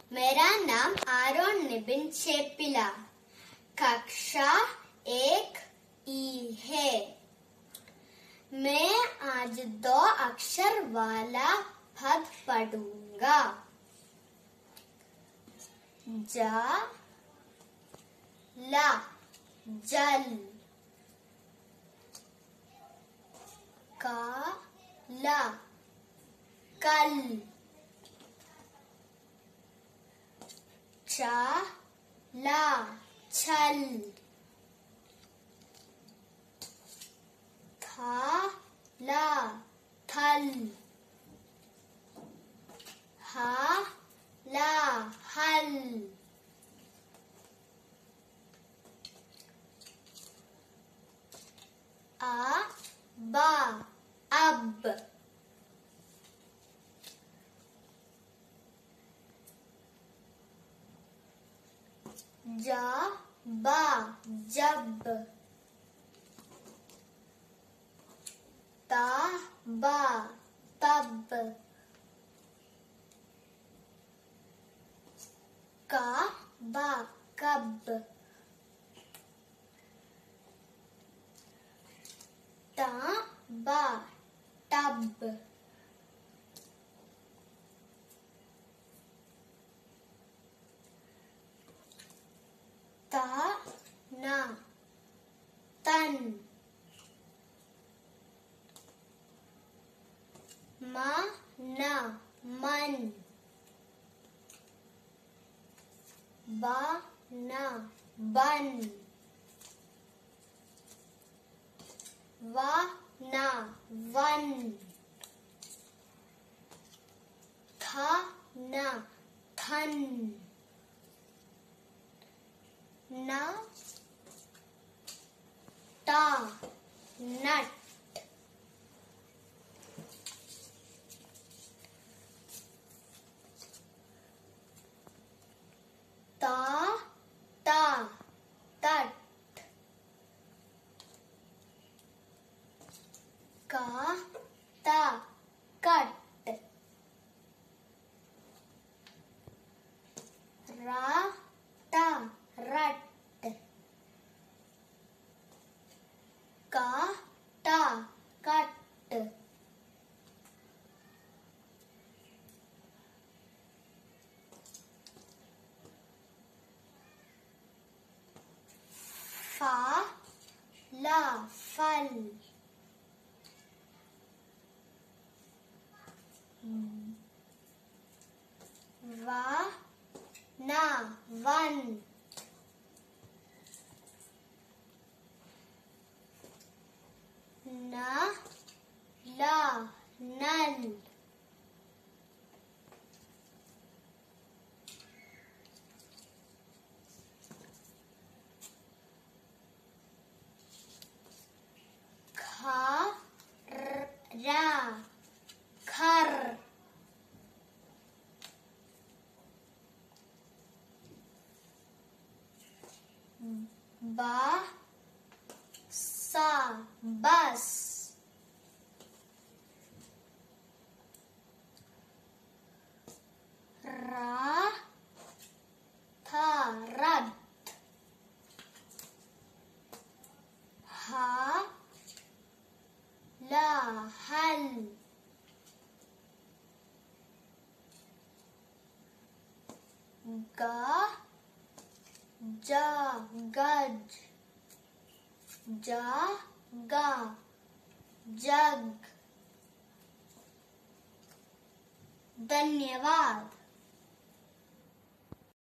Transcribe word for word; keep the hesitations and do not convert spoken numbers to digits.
मेरा नाम आरोन निबिन चेपिला। कक्षा एक ई है। मैं आज दो अक्षर वाला पद पढ़ूंगा। जा ला जल, का ला कल, चा ला छल, था ला थल, हा ला हल, आ बा अब, जा बा जब, ता बा तब, का बा कब, ता बा तब, ता ना तन, मा ना मन, बा ना बन, वा ना वन, था ना थन, ना टा नट, ता ता तट, का ता कट, रा ता रट, का टा कट, फा ला फल, वा ना वन, ना ला नल, खा रा खर, बा सा बस, रा था रथ, हा ला हल, गा जा गज, जा गा जग। धन्यवाद।